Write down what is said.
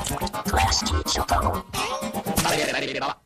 クラシティショット。